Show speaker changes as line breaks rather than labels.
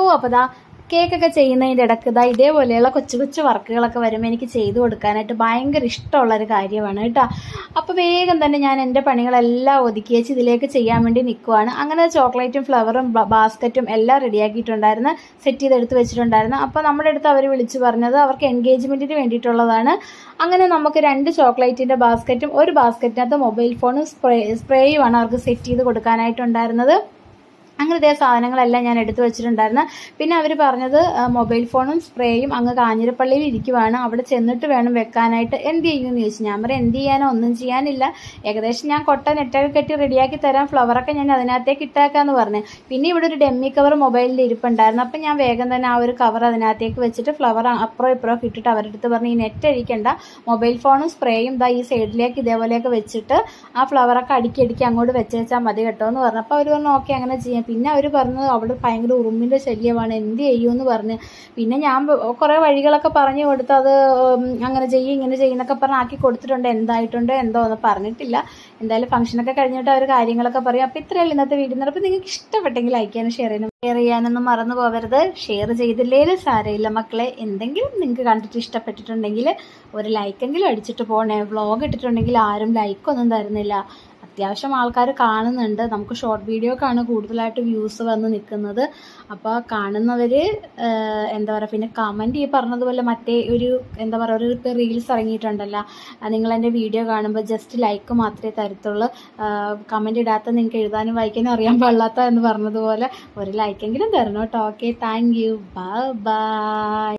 അപ്പോൾ ദാ കേക്കൊക്കെ ചെയ്യുന്നതിൻ്റെ ഇടയ്ക്ക് ഇതാ ഇതേപോലെയുള്ള കൊച്ചു കൊച്ചു വർക്കുകളൊക്കെ വരുമ്പോൾ എനിക്ക് ചെയ്തു കൊടുക്കാനായിട്ട് ഭയങ്കര ഇഷ്ടമുള്ളൊരു കാര്യമാണ് കേട്ടോ. അപ്പോൾ വേഗം തന്നെ ഞാൻ എൻ്റെ പണികളെല്ലാം ഒതുക്കി വെച്ച് ഇതിലേക്ക് ചെയ്യാൻ വേണ്ടി നിൽക്കുവാണ്. അങ്ങനെ ചോക്ലേറ്റും ഫ്ലവറും ബാസ്ക്കറ്റും എല്ലാം റെഡിയാക്കിയിട്ടുണ്ടായിരുന്നു, സെറ്റ് ചെയ്തെടുത്ത് വെച്ചിട്ടുണ്ടായിരുന്നു. അപ്പോൾ നമ്മുടെ അടുത്ത് അവർ വിളിച്ചു പറഞ്ഞത് അവർക്ക് എൻഗേജ്മെൻറ്റിന് വേണ്ടിയിട്ടുള്ളതാണ്. അങ്ങനെ നമുക്ക് 2 ചോക്ലേറ്റിൻ്റെ ബാസ്ക്കറ്റും ഒരു ബാസ്ക്കറ്റിനകത്ത് മൊബൈൽ ഫോണും സ്പ്രേയുമാണ് അവർക്ക് സെറ്റ് ചെയ്ത് കൊടുക്കാനായിട്ടുണ്ടായിരുന്നത്. അങ്ങനെ ഇതേ സാധനങ്ങളെല്ലാം ഞാൻ എടുത്തു വെച്ചിട്ടുണ്ടായിരുന്നു. പിന്നെ അവർ പറഞ്ഞത് മൊബൈൽ ഫോണും സ്പ്രേയും അങ്ങ് കാഞ്ഞിരപ്പള്ളിയിൽ ഇരിക്കുവാണ്, അവിടെ ചെന്നിട്ട് വേണം വെക്കാനായിട്ട്. എന്ത് ചെയ്യുമെന്ന് ചോദിച്ചു. ഞാൻ പറയാം എന്ത് ചെയ്യാനോ, ഒന്നും ചെയ്യാനില്ല, ഏകദേശം ഞാൻ കൊട്ട നെറ്റൊക്കെ കെട്ടി റെഡിയാക്കി തരാം, ഫ്ലവറൊക്കെ ഞാൻ അതിനകത്തേക്ക് ഇട്ടേക്കാന്ന് പറഞ്ഞു. പിന്നെ ഇവിടെ ഒരു ഡെമ്മി കവർ മൊബൈലിൽ ഇരിപ്പുണ്ടായിരുന്നു. അപ്പം ഞാൻ വേഗം തന്നെ ആ ഒരു കവർ അതിനകത്തേക്ക് വെച്ചിട്ട് ഫ്ലവർ അപ്പുറം ഇപ്പുറം ഇട്ടിട്ട് അവരുടെ അടുത്ത് പറഞ്ഞു ഈ നെറ്റ് അഴിക്കണ്ട, മൊബൈൽ ഫോണും സ്പ്രേയും ഇതാ ഈ സൈഡിലേക്ക് ഇതേപോലെയൊക്കെ വെച്ചിട്ട് ആ ഫ്ലവറൊക്കെ അടുക്കി അങ്ങോട്ട് വെച്ചാൽ മതി കേട്ടോ എന്ന് പറഞ്ഞു. അപ്പോൾ അവർ പറഞ്ഞു ഓക്കെ അങ്ങനെ ചെയ്യാം. പിന്നെ അവർ പറഞ്ഞത് അവിടെ ഭയങ്കര ഉറുമ്പിൻ്റെ ശല്യമാണ്, എന്ത് ചെയ്യുമെന്ന് പറഞ്ഞ്. പിന്നെ ഞാൻ കുറേ വഴികളൊക്കെ പറഞ്ഞു കൊടുത്ത് അത് അങ്ങനെ ചെയ്യും ഇങ്ങനെ ചെയ്യുന്നൊക്കെ പറഞ്ഞ് ആക്കി കൊടുത്തിട്ടുണ്ട്. എന്തായിട്ടുണ്ട് എന്തോ ഒന്നും പറഞ്ഞിട്ടില്ല. എന്തായാലും ഫംഗ്ഷനൊക്കെ കഴിഞ്ഞിട്ട് അവർ കാര്യങ്ങളൊക്കെ പറയും. അപ്പോൾ ഇത്രയല്ല ഇന്നത്തെ വീഡിയോ. അപ്പോൾ നിങ്ങൾക്ക് ഇഷ്ടപ്പെട്ടെങ്കിൽ ലൈക്ക് ചെയ്യാനും ഷെയർ ചെയ്യാനൊന്നും മറന്നു പോകരുത്. ഷെയർ ചെയ്തില്ലേലും സാരമില്ല മക്കളെ, എന്തെങ്കിലും നിങ്ങൾക്ക് കണ്ടിട്ട് ഇഷ്ടപ്പെട്ടിട്ടുണ്ടെങ്കിൽ ഒരു ലൈക്കെങ്കിലും അടിച്ചിട്ട് പോകണേ. വ്ളോഗ് ഇട്ടിട്ടുണ്ടെങ്കിൽ ആരും ലൈക്കൊന്നും തരുന്നില്ല. അത്യാവശ്യം ആൾക്കാർ കാണുന്നുണ്ട്, നമുക്ക് ഷോർട്ട് വീഡിയോക്കാണ് കൂടുതലായിട്ട് വ്യൂസ് വന്ന് നിൽക്കുന്നത്. അപ്പോൾ കാണുന്നവർ എന്താ പറയുക, പിന്നെ കമൻറ്റ് ഈ പറഞ്ഞതുപോലെ മറ്റേ ഒരു എന്താ പറയുക ഒരു ഇപ്പോൾ റീൽസ് ഇറങ്ങിയിട്ടുണ്ടല്ലോ, നിങ്ങളെൻ്റെ വീഡിയോ കാണുമ്പോൾ ജസ്റ്റ് ലൈക്ക് മാത്രമേ തരത്തുള്ളൂ, കമൻറ്റ് ഇടാത്ത നിങ്ങൾക്ക് എഴുതാനും വായിക്കാനും അറിയാൻ പാടില്ലാത്ത എന്ന് പറഞ്ഞതുപോലെ ഒരു ലൈക്കെങ്കിലും തരണം കേട്ടോ. Okay, thank you, bye by.